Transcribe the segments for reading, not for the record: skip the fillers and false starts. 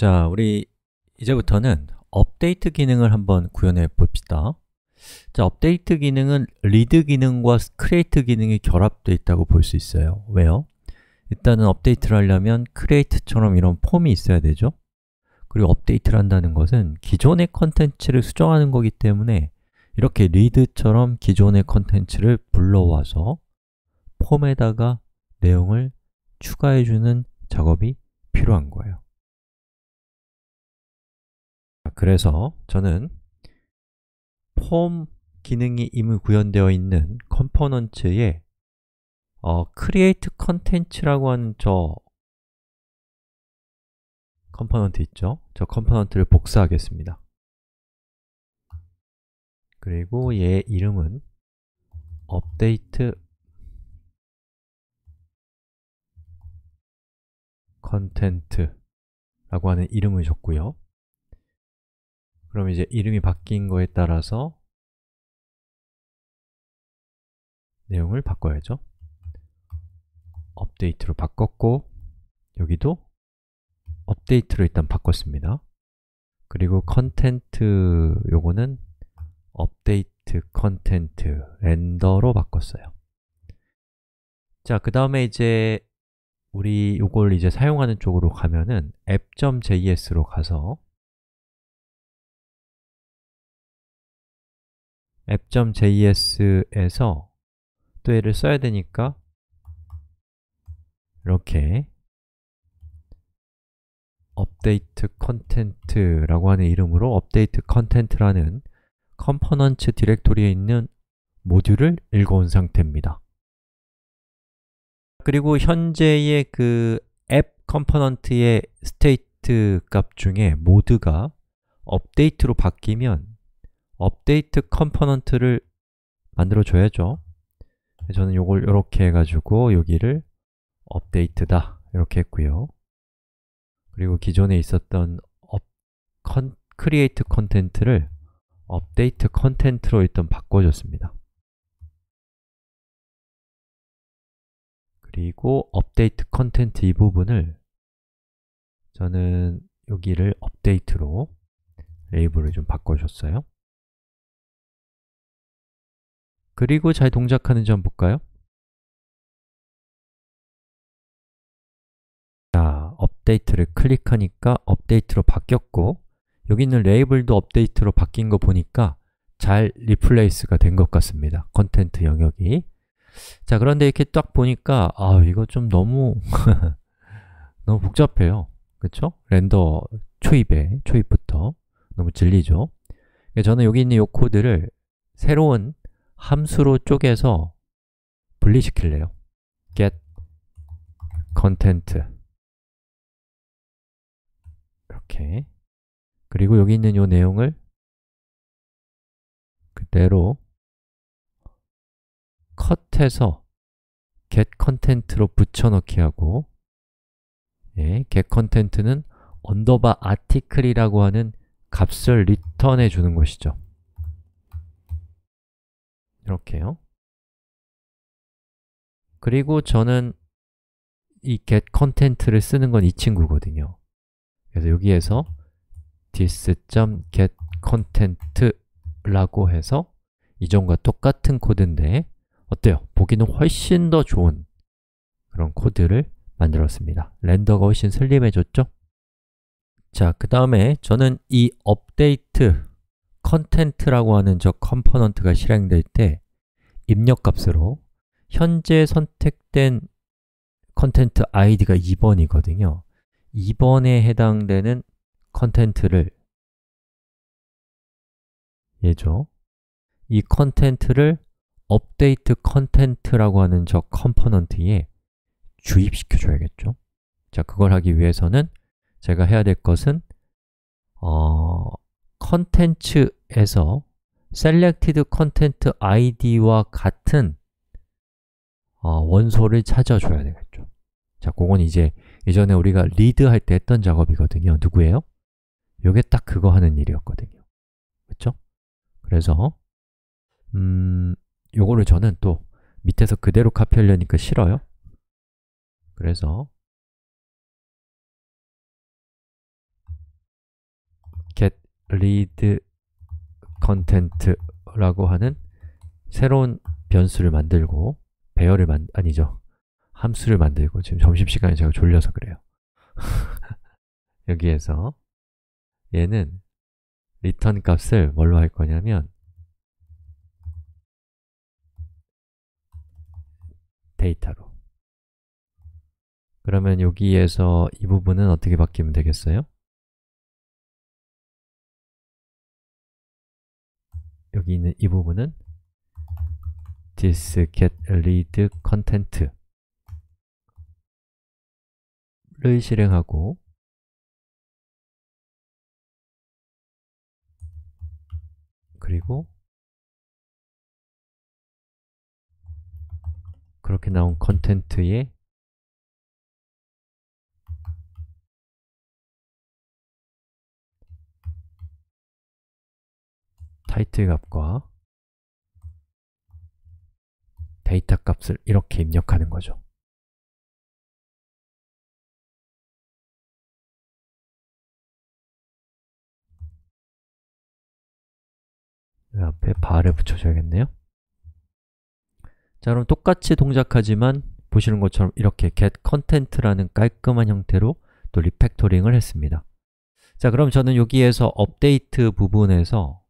자, 우리 이제부터는 업데이트 기능을 한번 구현해 봅시다. 자, 업데이트 기능은 리드 기능과 크리에이트 기능이 결합되어 있다고 볼 수 있어요. 왜요? 일단은 업데이트를 하려면 크리에이트처럼 이런 폼이 있어야 되죠. 그리고 업데이트를 한다는 것은 기존의 컨텐츠를 수정하는 거기 때문에 이렇게 리드처럼 기존의 컨텐츠를 불러와서 폼에다가 내용을 추가해주는 작업이 필요한 거예요. 그래서 저는 폼 기능이 이미 구현되어 있는 컴포넌트에 create content라고 하는 저 컴포넌트 있죠? 저 컴포넌트를 복사하겠습니다. 그리고 얘 이름은 update content라고 하는 이름을 줬고요. 그럼 이제 이름이 바뀐 거에 따라서 내용을 바꿔야죠. 업데이트로 바꿨고 여기도 업데이트로 일단 바꿨습니다. 그리고 컨텐트 요거는 업데이트 컨텐트 렌더로 바꿨어요. 자, 그 다음에 이제 우리 요걸 이제 사용하는 쪽으로 가면은 app.js로 가서 app.js에서 또 얘를 써야 되니까 이렇게 업데이트 컨텐트라고 하는 이름으로 업데이트 컨텐트라는 컴포넌트 디렉토리에 있는 모듈을 읽어온 상태입니다. 그리고 현재의 그 앱 컴포넌트의 스테이트 값 중에 모드가 업데이트로 바뀌면 업데이트 컴포넌트를 만들어 줘야죠. 저는 요걸 이렇게 해가지고 여기를 업데이트다 이렇게 했고요. 그리고 기존에 있었던 create 컨텐트를 업데이트 컨텐트로 일단 바꿔줬습니다. 그리고 업데이트 컨텐트 이 부분을 저는 여기를 업데이트로 레이블을 좀 바꿔줬어요. 그리고 잘 동작하는지 한번 볼까요? 자, 업데이트를 클릭하니까 업데이트로 바뀌었고 여기 있는 레이블도 업데이트로 바뀐 거 보니까 잘 리플레이스가 된 것 같습니다. 컨텐트 영역이. 자, 그런데 이렇게 딱 보니까 이거 좀 너무 너무 복잡해요. 그렇죠? 렌더 초입부터 너무 질리죠? 저는 여기 있는 이 코드를 새로운 함수로 쪼개서 분리시킬래요. get content 이렇게. 그리고 여기 있는 이 내용을 그대로 컷해서 get content로 붙여넣기 하고 get content는 언더바 article이라고 하는 값을 리턴해 주는 것이죠. 이렇게요. 그리고 저는 이 get content를 쓰는 건 이 친구거든요. 그래서 여기에서 this.getContent라고 해서 이전과 똑같은 코드인데 어때요? 보기는 훨씬 더 좋은 그런 코드를 만들었습니다. 렌더가 훨씬 슬림해졌죠? 자, 그 다음에 저는 이 업데이트 컨텐트라고 하는 저 컴포넌트가 실행될 때 입력값으로 현재 선택된 컨텐트 id가 2번이거든요. 2번에 해당되는 컨텐트를 얘죠. 이 컨텐트를 업데이트 컨텐트라고 하는 저 컴포넌트에 주입시켜 줘야겠죠. 자, 그걸 하기 위해서는 제가 해야 될 것은 컨텐츠에서 selected content id와 같은 원소를 찾아줘야 되겠죠. 자, 그건 이제 예전에 우리가 리드 할 때 했던 작업이거든요. 누구예요? 요게 딱 그거 하는 일이었거든요. 그렇죠? 그래서 요거를 저는 또 밑에서 그대로 카피하려니까 싫어요. 그래서 get read content라고 하는 새로운 변수를 만들고 함수를 만들고, 지금 점심시간에 제가 졸려서 그래요. 여기에서 얘는 return 값을 뭘로 할 거냐면 데이터로. 그러면 여기에서 이 부분은 어떻게 바뀌면 되겠어요? 여기 있는 이 부분은 this get read content 를 실행하고, 그리고 그렇게 나온 컨텐츠의 타이틀 값과 데이터 값을 이렇게 입력하는 거죠. 이 앞에 bar을 붙여줘야겠네요. 자, 그럼 똑같이 동작하지만 보시는 것처럼 이렇게 get content라는 깔끔한 형태로 또 리팩토링을 했습니다. 자, 그럼 저는 여기에서 업데이트 부분에서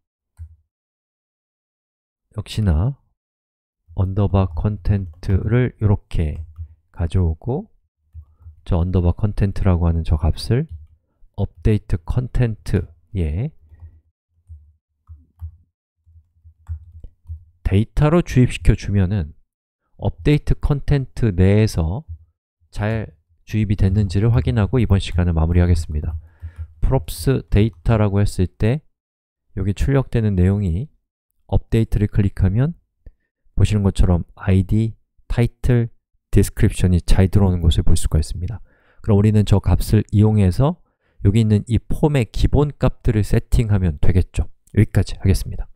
역시나 언더바 content를 이렇게 가져오고, 저 언더바 content라고 하는 저 값을 업데이트 content에 데이터로 주입시켜 주면은 업데이트 컨텐트 내에서 잘 주입이 됐는지를 확인하고 이번 시간을 마무리하겠습니다. props 데이터라고 했을 때 여기 출력되는 내용이 업데이트를 클릭하면 보시는 것처럼 id, 타이틀, description이 잘 들어오는 것을 볼 수가 있습니다. 그럼 우리는 저 값을 이용해서 여기 있는 이 폼의 기본 값들을 세팅하면 되겠죠. 여기까지 하겠습니다.